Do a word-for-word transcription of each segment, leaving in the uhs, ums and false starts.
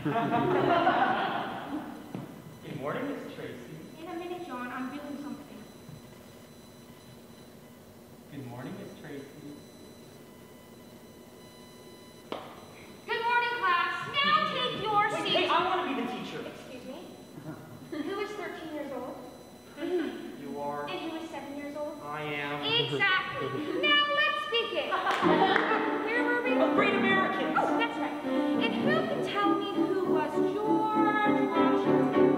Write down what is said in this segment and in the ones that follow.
Good morning, Miss Tracy. In a minute, John. I'm doing something. Good morning, Miss Tracy. Good morning, class. Now take your Wait, seats. wait, I want to be the teacher. Excuse me? Who is thirteen years old? You are. And who is seven years old? I am. Exactly. Now let's begin. Where were we? Oh, great Americans. Oh, that's right. And who can tell me who was George Washington?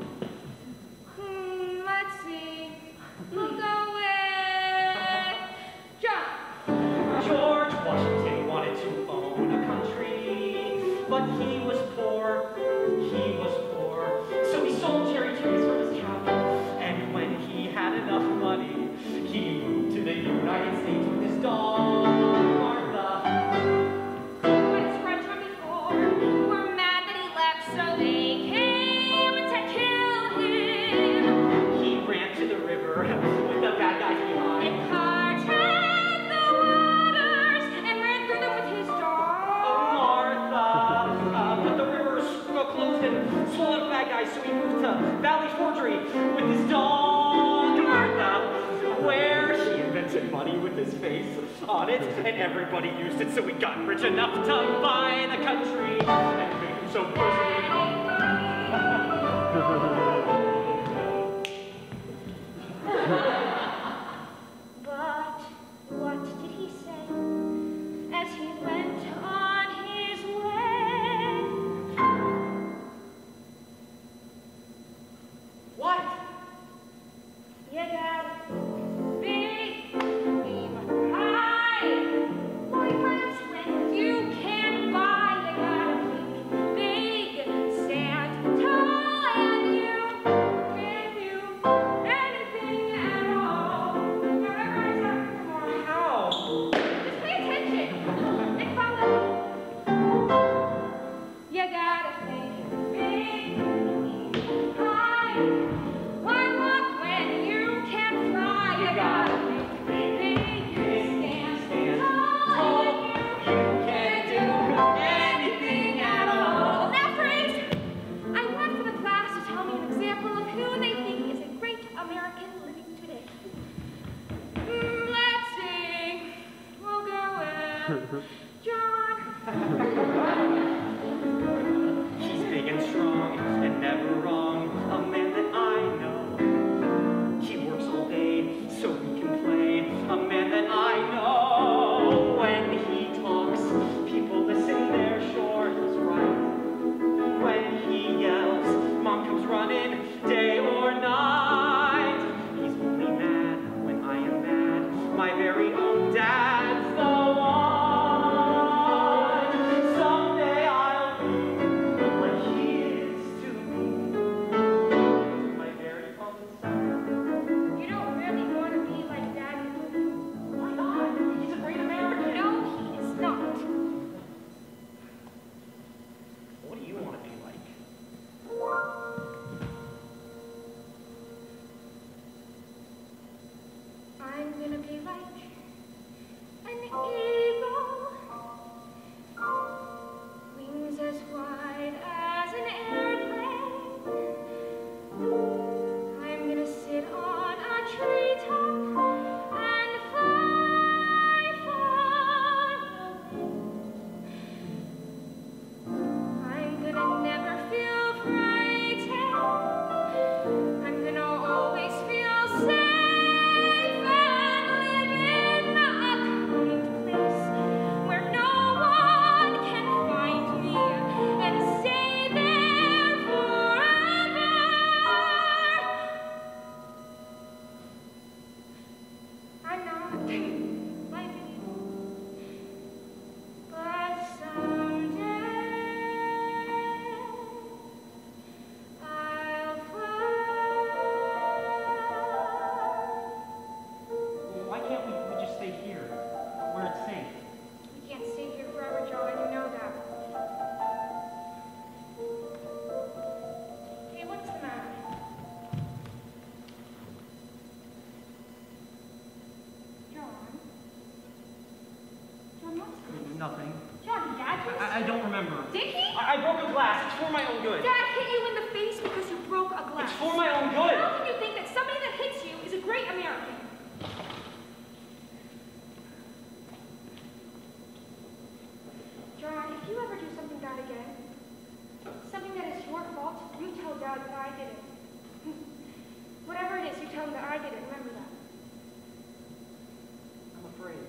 Hmm, let's see. We'll go with John. George Washington wanted to own a country, but he was poor. He was poor. So he sold cherry trees from his cabin, and when he had enough money, he moved to the United States with his dog, Martha. What's French from before? We're mad that he left, so they came to kill him. He ran to the river with the bad guys behind. And parted the waters and ran through them with his dog. Oh, Martha! Uh, but the river uh, closed and swallowed the bad guys, so he moved to Valley Forgery with his dog, Martha, where he invented money with his face on it, and everybody used it, so he got rich enough to buy the country and make him so personally. But what did he say as he went on his way? What? You got big, aim high. Boyfriends when you can buy. You gotta think big, stand tall, and you can do anything at all. Wherever it's happening tomorrow. How? Just pay attention and follow me. You gotta think big, aim high. Why walk when you can fly? You gotta think big, stand tall, and you can do anything at all. That phrase, I want for the class to tell me an example of who they think is a great American living today. Hmm, let's see. We'll go with John. He's big and strong and never wrong, a man that I know. He works all day so we can play, a man that I know. When he talks, people listen, they're sure he's right. When he yells, mom comes running day or night. He's only mad when I am mad, my very own dad's the one. Someday I'll be what he is to me, my very own son. You don't really want to be like Daddy. Why not? He's a great American. No, he is not. What do you want to be like? I'm gonna be like an eagle, wings as wide as an airplane. I'm gonna sit on a treetop and fly far away. I'm gonna never feel frightened. I'm gonna always feel safe and live in a kind place where no one can find me and stay there forever. I'm not like you, but someday I'll fly. Why can't we, we just stay here, where it's safe? We can't stay here forever, John. You know that. Hey, what's the matter? John? John, what's this? Nothing. John, Dad, you I, I don't remember. Did he? I, I broke a glass. It's for my own good. Dad hit you in the face because you broke a glass. It's for my own good. How can you think that somebody that hits you is a great American? John, if you ever do something bad again, something that is your fault, you tell Dad that I did it. Whatever it is, you tell him that I did it. Remember that. I'm afraid.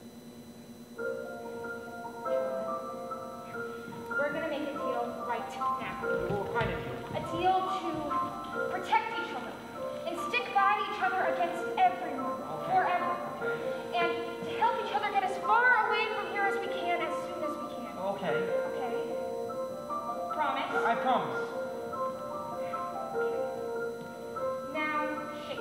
We're gonna make a deal right now. What kind of deal? A deal to protect each other and stick by each other against everyone, Okay. forever. Okay. And to help each other get as far away from here as we can, as soon as we can. Okay. Okay? Promise? I promise. Now, shake.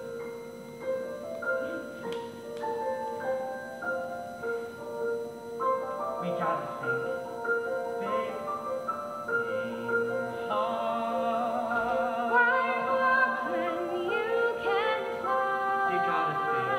We gotta think. Big, aim high. Why walk when you can fly? You gotta think.